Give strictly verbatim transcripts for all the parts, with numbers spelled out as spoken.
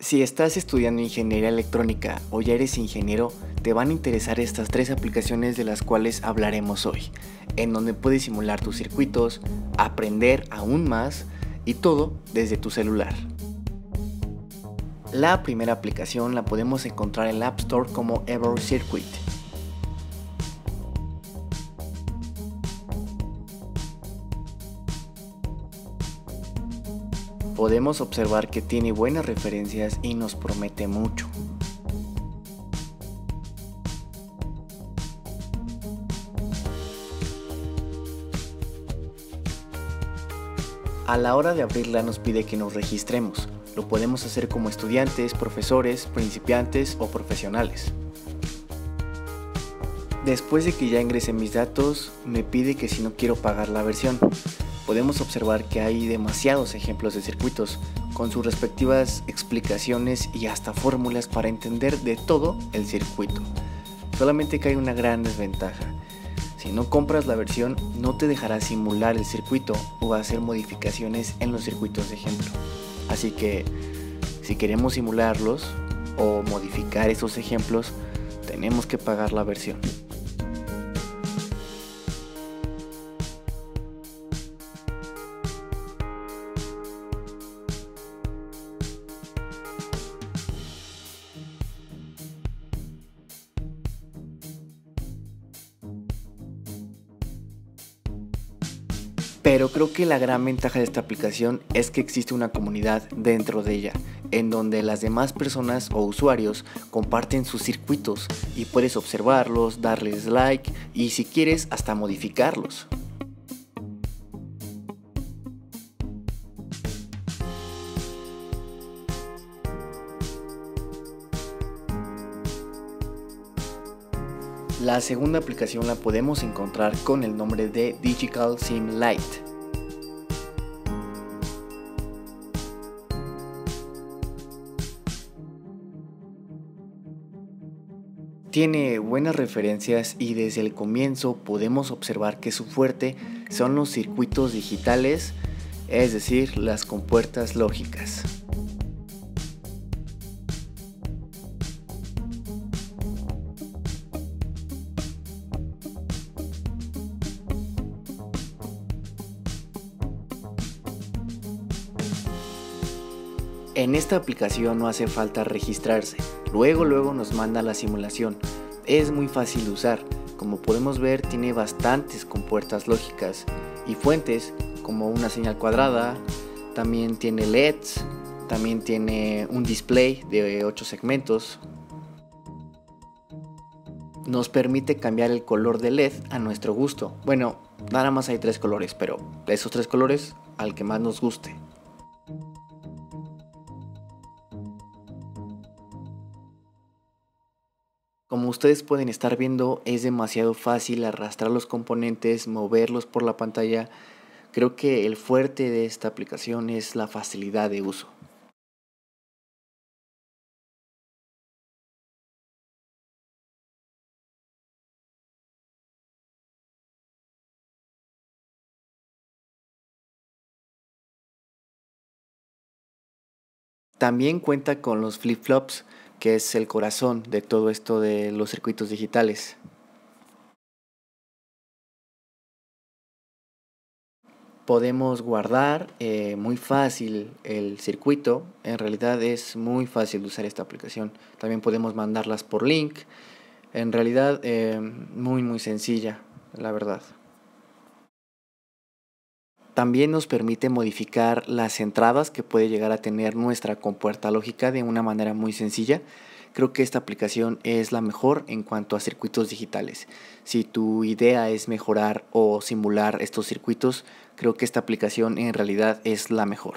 Si estás estudiando ingeniería electrónica o ya eres ingeniero, te van a interesar estas tres aplicaciones de las cuales hablaremos hoy, en donde puedes simular tus circuitos, aprender aún más y todo desde tu celular. La primera aplicación la podemos encontrar en la App Store como Ever Circuit. Podemos observar que tiene buenas referencias y nos promete mucho. A la hora de abrirla nos pide que nos registremos. Lo podemos hacer como estudiantes, profesores, principiantes o profesionales. Después de que ya ingresé mis datos, me pide que si no quiero pagar la versión. Podemos observar que hay demasiados ejemplos de circuitos, con sus respectivas explicaciones y hasta fórmulas para entender de todo el circuito. Solamente que hay una gran desventaja. Si no compras la versión, no te dejará simular el circuito o hacer modificaciones en los circuitos de ejemplo. Así que, si queremos simularlos o modificar esos ejemplos, tenemos que pagar la versión. Pero creo que la gran ventaja de esta aplicación es que existe una comunidad dentro de ella, en donde las demás personas o usuarios comparten sus circuitos y puedes observarlos, darles like y si quieres hasta modificarlos. La segunda aplicación la podemos encontrar con el nombre de Digital Sim Lite. Tiene buenas referencias y desde el comienzo podemos observar que su fuerte son los circuitos digitales, es decir, las compuertas lógicas. En esta aplicación no hace falta registrarse, luego luego nos manda la simulación. Es muy fácil de usar, como podemos ver tiene bastantes compuertas lógicas y fuentes como una señal cuadrada, también tiene L E Ds, también tiene un display de ocho segmentos. Nos permite cambiar el color de L E D a nuestro gusto. Bueno, nada más hay tres colores, pero esos tres colores al que más nos guste. Como ustedes pueden estar viendo, es demasiado fácil arrastrar los componentes, moverlos por la pantalla. Creo que el fuerte de esta aplicación es la facilidad de uso. También cuenta con los flip-flops, que es el corazón de todo esto de los circuitos digitales. Podemos guardar eh, muy fácil el circuito. En realidad es muy fácil usar esta aplicación. También podemos mandarlas por link. En realidad eh, muy muy sencilla, la verdad. También nos permite modificar las entradas que puede llegar a tener nuestra compuerta lógica de una manera muy sencilla. Creo que esta aplicación es la mejor en cuanto a circuitos digitales. Si tu idea es mejorar o simular estos circuitos, creo que esta aplicación en realidad es la mejor.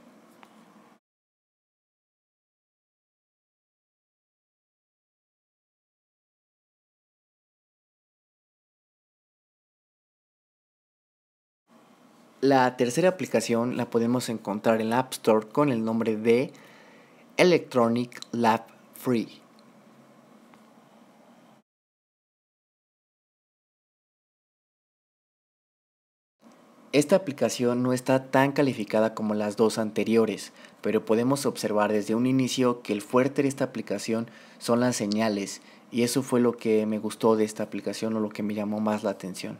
La tercera aplicación la podemos encontrar en la App Store con el nombre de Electronic Lab Free. Esta aplicación no está tan calificada como las dos anteriores, pero podemos observar desde un inicio que el fuerte de esta aplicación son las señales, y eso fue lo que me gustó de esta aplicación o lo que me llamó más la atención.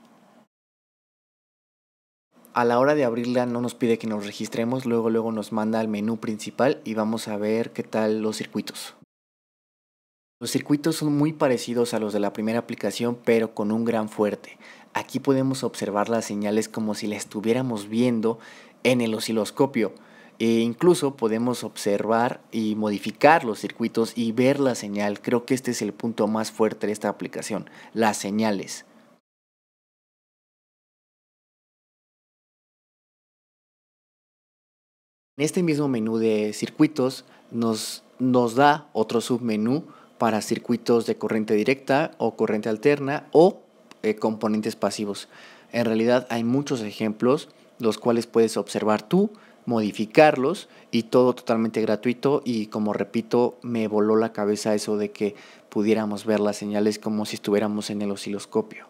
A la hora de abrirla no nos pide que nos registremos, luego luego nos manda al menú principal y vamos a ver qué tal los circuitos. Los circuitos son muy parecidos a los de la primera aplicación, pero con un gran fuerte. Aquí podemos observar las señales como si las estuviéramos viendo en el osciloscopio. E incluso podemos observar y modificar los circuitos y ver la señal. Creo que este es el punto más fuerte de esta aplicación, las señales. En este mismo menú de circuitos nos, nos da otro submenú para circuitos de corriente directa o corriente alterna o eh, componentes pasivos. En realidad hay muchos ejemplos los cuales puedes observar tú, modificarlos y todo totalmente gratuito, y como repito, me voló la cabeza eso de que pudiéramos ver las señales como si estuviéramos en el osciloscopio.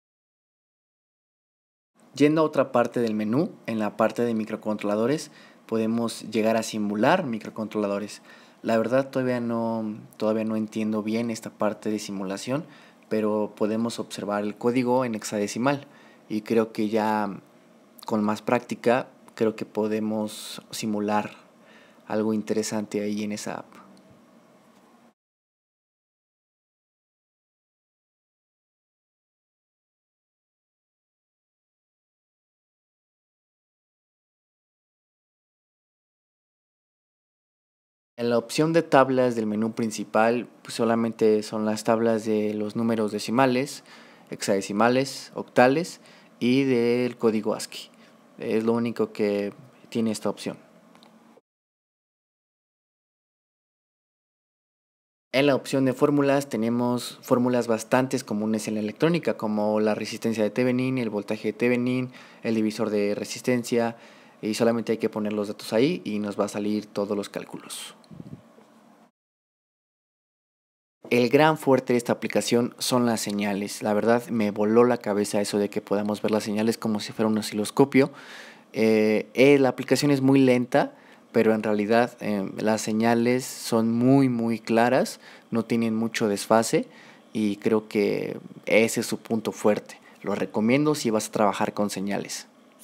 Yendo a otra parte del menú, en la parte de microcontroladores, podemos llegar a simular microcontroladores. La verdad todavía no, todavía no entiendo bien esta parte de simulación, pero podemos observar el código en hexadecimal y creo que ya con más práctica creo que podemos simular algo interesante ahí en esa app. En la opción de tablas del menú principal, pues solamente son las tablas de los números decimales, hexadecimales, octales y del código ASCII. Es lo único que tiene esta opción. En la opción de fórmulas tenemos fórmulas bastante comunes en la electrónica, como la resistencia de Thevenin, el voltaje de Thevenin, el divisor de resistencia, y solamente hay que poner los datos ahí y nos va a salir todos los cálculos. El gran fuerte de esta aplicación son las señales. La verdad me voló la cabeza eso de que podamos ver las señales como si fuera un osciloscopio. Eh, eh, la aplicación es muy lenta, pero en realidad eh, las señales son muy muy claras, no tienen mucho desfase y creo que ese es su punto fuerte. Lo recomiendo si vas a trabajar con señales.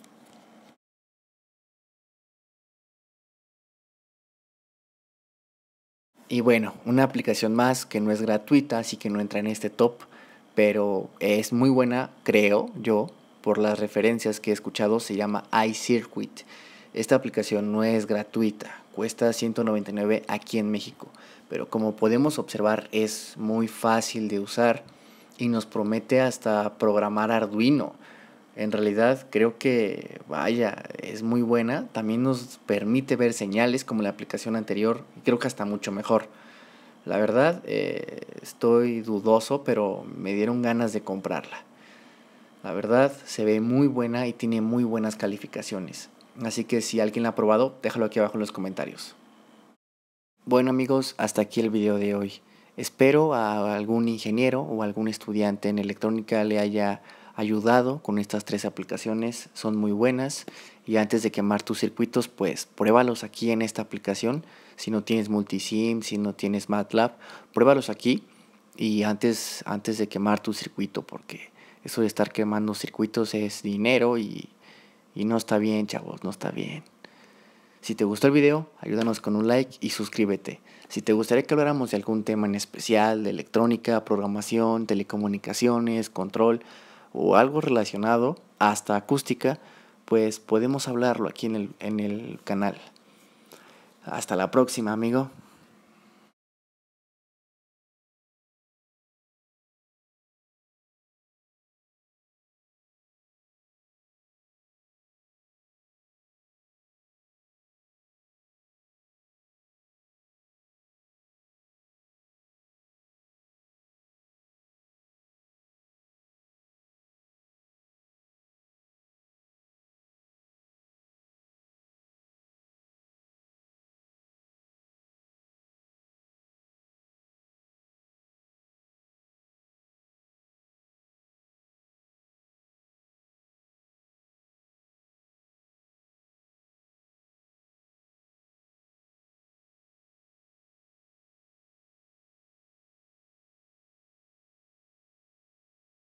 Y bueno, una aplicación más que no es gratuita, así que no entra en este top, pero es muy buena, creo yo, por las referencias que he escuchado, se llama iCircuit. Esta aplicación no es gratuita, cuesta ciento noventa y nueve aquí en México, pero como podemos observar es muy fácil de usar y nos promete hasta programar Arduino. En realidad creo que, vaya, es muy buena. También nos permite ver señales como la aplicación anterior y creo que hasta mucho mejor. La verdad, eh, estoy dudoso, pero me dieron ganas de comprarla. La verdad, se ve muy buena y tiene muy buenas calificaciones. Así que si alguien la ha probado, déjalo aquí abajo en los comentarios. Bueno amigos, hasta aquí el video de hoy. Espero a algún ingeniero o algún estudiante en electrónica le haya ayudado con estas tres aplicaciones. Son muy buenas y antes de quemar tus circuitos, pues pruébalos aquí en esta aplicación. Si no tienes Multisim, si no tienes MATLAB, pruébalos aquí y antes, antes de quemar tu circuito, porque eso de estar quemando circuitos es dinero y, y no está bien, chavos, no está bien. Si te gustó el video, ayúdanos con un like y suscríbete. Si te gustaría que habláramos de algún tema en especial, de electrónica, programación, telecomunicaciones, control o algo relacionado, hasta acústica, pues podemos hablarlo aquí en el, en el canal. Hasta la próxima, amigo.